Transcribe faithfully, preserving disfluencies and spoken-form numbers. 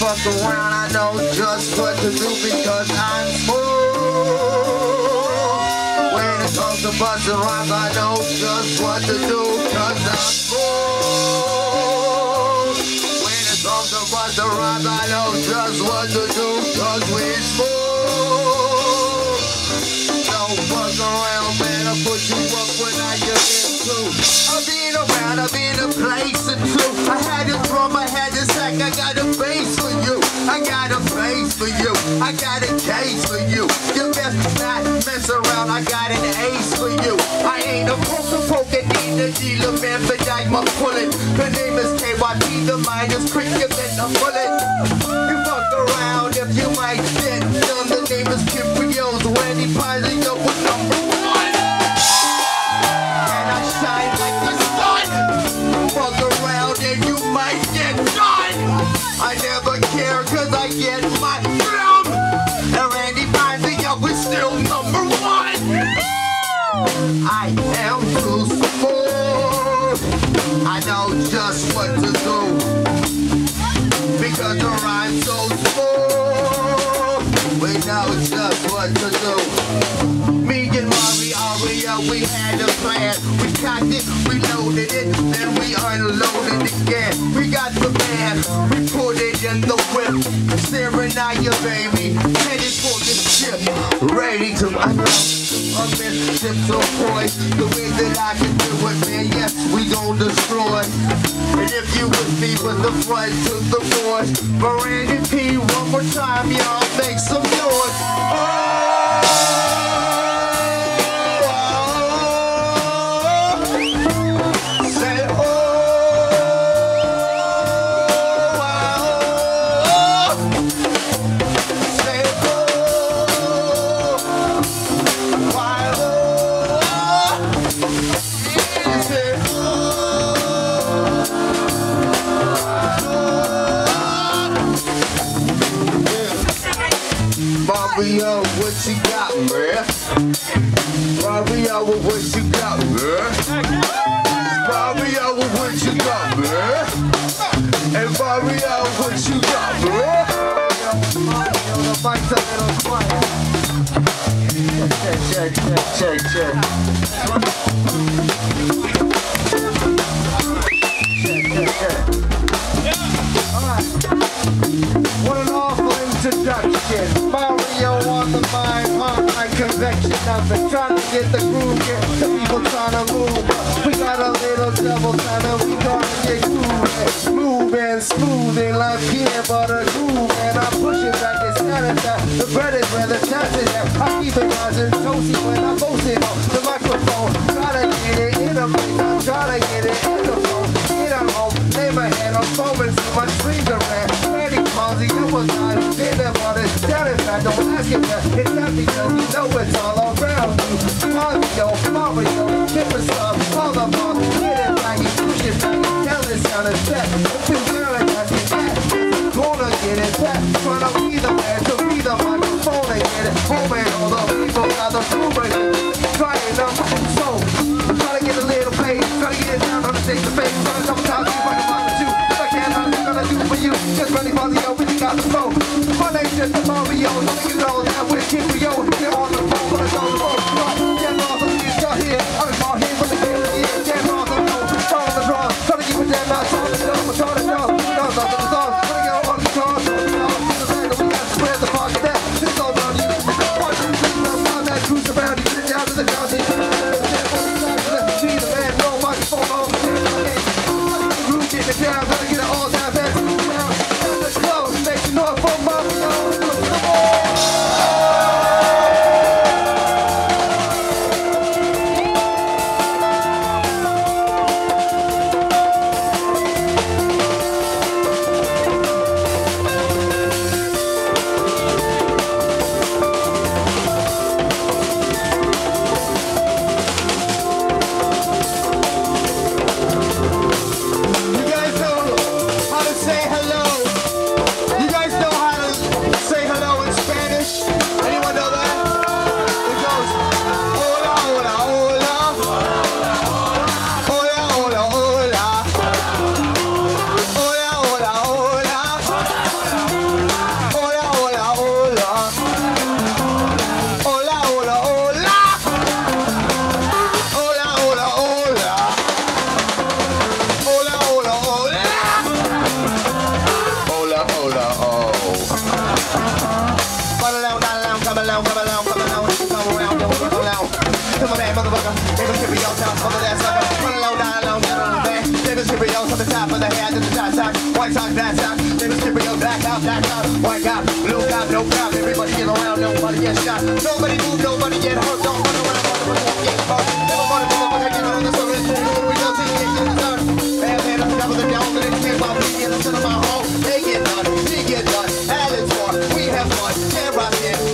fuck around, I know just what to do because I'm smooth. When it comes to busting rhymes, I know just what to do because I'm smooth. When it comes to busting rhymes, I know just what to do because we're smooth. Don't fuck around, man, I'll put you up when I get into. I've been around, I've been a place or two. I had to drum, I had to sack, I got a bass for you. I got a face for you, I got a case for you. You best not mess around, I got an ace for you. I ain't a poker poker, need a dealer, man, but I'm a bullet. The name is K Y P, the mind is quicker than a bullet. You fuck around if you might get done. The name is Kyprios, Randy Ponzio was number one. And I shine like the sun. Fuck around and you might get done. I never care cause I get my drum. And Randy Ponzio is still number one. I am too smooth. I know just what to do because the rhyme's so smooth. We know just what to do. Me and Mario, we had a plan. We cocked it, we loaded it, then we unloaded it again. We got the band, we put it in the whip. Staring at you, baby, headed for the ship. Ready to unload. I'm in ships so boy, the way that I can do it, man, yes, we gon' destroy. And if you with me with the front to the boys, for Randy P, one more time, y'all make some noise. Oh! Mario, what you got, man? Mario, what you got, man? Mario, what you got, man? And Mario, what you got, man? Mario, the mic's a little quiet. Check, check, check, check, check. Check, check, check. Alright. What an awful introduction. Mario on the mind, on my convection. I've been trying to get the groove, get the people trying to move. We got a little double time and we gonna get grooving. Moving, smoothing like peanut butter groove. And I'm pushing back this kind of time. The bread is where the chance is at. I keep it rising toasty when I'm boasting on the microphone. Trying to get it in a place, I'm trying to get it in the phone. Get on home, lay my head on phone and see my dreams are red. Randy Ponzio was not in the water. Down in fact, don't ask him that. It's not because you know it's all around you. Ponzio, Mario, Kyprios, all the balls. Get it back, you push it back. Tell this sound is set. Open down and ask it back. Gonna get it back. Trying to be the man to be the microphone and get it home. And all the people got the movement. Trying them. So, try to get a little pain. Try to get it down on the stage of face. Try to double time, see if I can find the two. If I can't, I'm gonna do for you. Just Randy Ponzio, we got the flow. My name's just the Mario, let me get all that with Kyprios. Get on the phone, but it's on the road. Get off the lead, got here. I'm all here with the game of the year. Get off the road, on the draw. Try to keep it down, not trying to know, I'm trying to know. No, no, no, no, trying to get on the car. We got to spread the park of that. It's all about you. One, two, three, four, five, that cruise around. You sit down to the ground. Be the man, no microphone on. The groove getting it down, trying to get it all down fast. Let's go, make some noise for Mario. white side, bad side. Name is Kyprios, black out, black out, white out, blue out, no crowd. Everybody get around, nobody get shot. Nobody move, nobody get hurt. Don't run around, nobody won't get hurt. Never want to motherfucker get on the surface. We don't see it in the sun. Bad man, I'm double the down, but it's came out. We get into my home. They get done, we get done. Hell is war, we have fun. Can't rock it.